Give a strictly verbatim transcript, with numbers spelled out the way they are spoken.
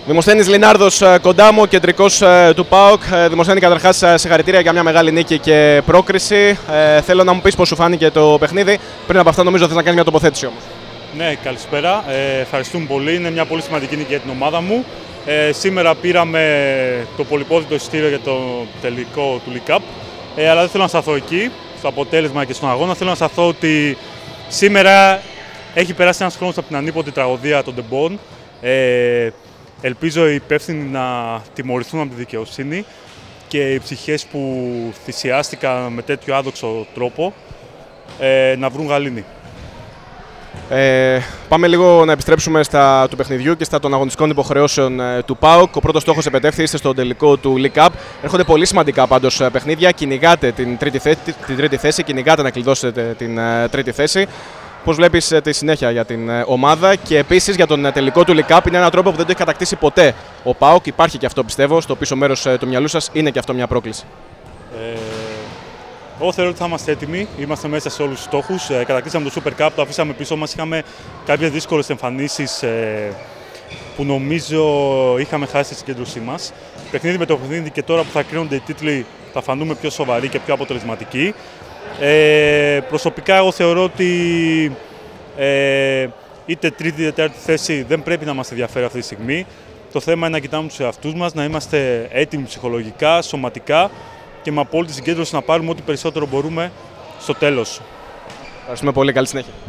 Δημοσθένης Λινάρδος κοντά μου, κεντρικός του ΠΑΟΚ. Δημοσθένη, καταρχάς συγχαρητήρια για μια μεγάλη νίκη και πρόκριση. Ε, θέλω να μου πεις πώς σου φάνηκε το παιχνίδι. Πριν από αυτό, νομίζω θες να κάνεις μια τοποθέτηση όμως. Ναι, καλησπέρα. Ε, ευχαριστούμε πολύ. Είναι μια πολύ σημαντική νίκη για την ομάδα μου. Ε, σήμερα πήραμε το πολυπόδητο εισιτήριο για το τελικό του League Cup. Ε, αλλά δεν θέλω να σταθώ εκεί, στο αποτέλεσμα και στον αγώνα. Θέλω να σταθώ ότι σήμερα έχει περάσει ένας χρόνος από την ανίποτη τραγωδία των Ντεμπόν. Ε, ελπίζω οι υπεύθυνοι να τιμωρηθούν από τη δικαιοσύνη και οι ψυχές που θυσιάστηκαν με τέτοιο άδοξο τρόπο ε, να βρουν γαλήνη. Ε, πάμε λίγο να επιστρέψουμε στα του παιχνιδιού και στα των αγωνιστικών υποχρεώσεων ε, του ΠΑΟΚ. Ο πρώτος στόχος επετεύχθη, είστε στο τελικό του League Cup. Έρχονται πολύ σημαντικά πάντως παιχνίδια. Κυνηγάτε την τρίτη, θέση, την τρίτη θέση, κυνηγάτε να κλειδώσετε την ε, τρίτη θέση. Πώς βλέπεις ε, τη συνέχεια για την ε, ομάδα και επίσης για τον ε, τελικό του League Cup? Είναι έναν τρόπο που δεν το έχει κατακτήσει ποτέ ο ΠΑΟΚ. Υπάρχει και αυτό, πιστεύω, στο πίσω μέρος ε, του μυαλού σας. Είναι και αυτό μια πρόκληση. Ε... Εγώ θεωρώ ότι θα είμαστε έτοιμοι, είμαστε μέσα σε όλους τους στόχους. Ε, κατακτήσαμε το Super Cup, το αφήσαμε πίσω μας. Είχαμε κάποιες δύσκολες εμφανίσεις ε, που νομίζω είχαμε χάσει τη συγκέντρωσή μας. Παιχνίδι με το παιχνίδι και τώρα που θα κρίνονται οι τίτλοι θα φανούμε πιο σοβαροί και πιο αποτελεσματικοί. Ε, προσωπικά εγώ θεωρώ ότι ε, είτε τρίτη είτε τέταρτη θέση δεν πρέπει να μας ενδιαφέρει αυτή τη στιγμή. Το θέμα είναι να κοιτάμε τους εαυτούς μας, να είμαστε έτοιμοι ψυχολογικά, σωματικά και με απόλυτη συγκέντρωση να πάρουμε ό,τι περισσότερο μπορούμε στο τέλος. Ευχαριστούμε πολύ. Καλή συνέχεια.